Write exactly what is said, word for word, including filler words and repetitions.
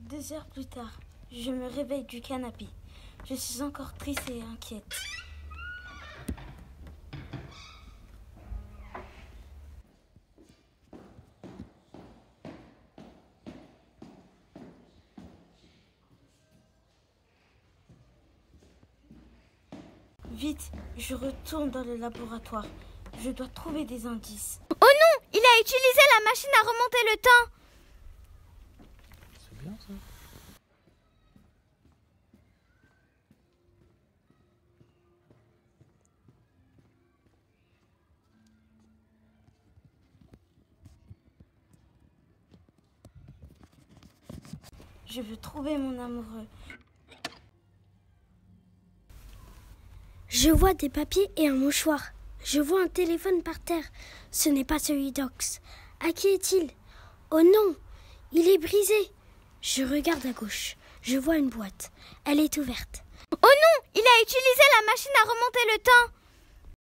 Deux heures plus tard, je me réveille du canapé. Je suis encore triste et inquiète. Vite, je retourne dans le laboratoire. Je dois trouver des indices. Oh non! Il a utilisé la machine à remonter le temps! C'est bien ça. Je veux trouver mon amoureux. Je vois des papiers et un mouchoir. Je vois un téléphone par terre. Ce n'est pas celui d'Ox. À qui est-il? Oh non, il est brisé. Je regarde à gauche. Je vois une boîte. Elle est ouverte. Oh non, il a utilisé la machine à remonter le temps.